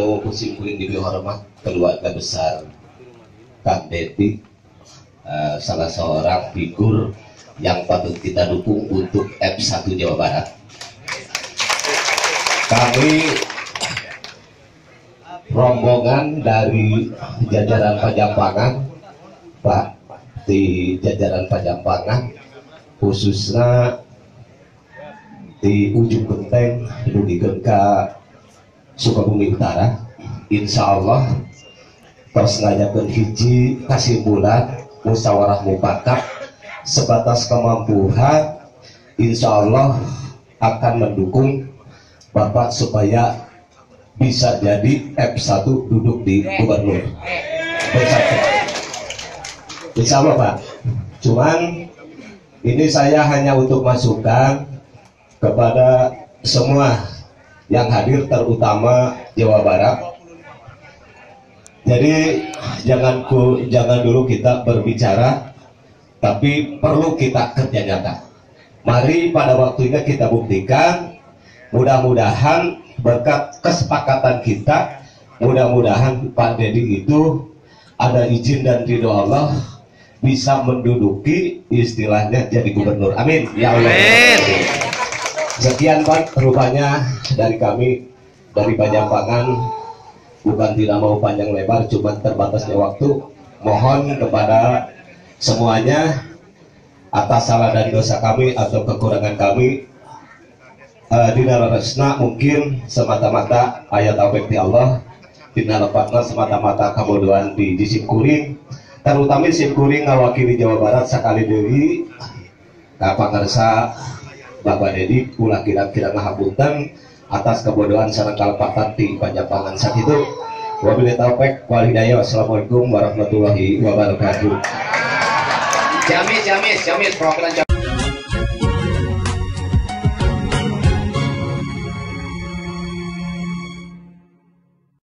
anu kusim kuring dihormat keluarga besar Kang Dedi, salah seorang figur yang patut kita dukung untuk F1 Jawa Barat. Kami rombongan dari jajaran Pajampangan, Pak, di jajaran Pajampangan, khususnya di ujung genteng dudikeun ka Sukabumi Utara, insya Allah tos ngajakeun hiji kasimpulan musyawarah mufakat sebatas kemampuan, insya Allah akan mendukung Bapak supaya bisa jadi F1 duduk di gubernur. Insya Allah Pak. Cuman ini saya hanya untuk masukan kepada semua yang hadir, terutama Jawa Barat. Jadi jangan dulu kita berbicara, tapi perlu kita kerja nyata. Mari pada waktunya kita buktikan. Mudah-mudahan berkat kesepakatan kita, mudah-mudahan Pak Dedi itu ada izin dan ridho Allah bisa menduduki istilahnya jadi gubernur. Amin ya Allah. Amin. Sekian Pak, rupanya dari kami dari Pajampangan, bukan tidak mau panjang lebar, cuma terbatasnya waktu. Mohon kepada semuanya atas salah dan dosa kami atau kekurangan kami, dina resna mungkin semata-mata ayat taufik di Allah, dina lepatna semata-mata kabodohan di sim kuring, terutama sim kuring ngawakili Jawa Barat sekali deui ka pangarsa Bapak Dedi, ulah kira-kira ngahapunten atas kebodohan sareng kalepatan di Pajampangan sakitu. Wabillahi taufik wal hidayah. Wassalamualaikum warahmatullahi wabarakatuh. Jamis program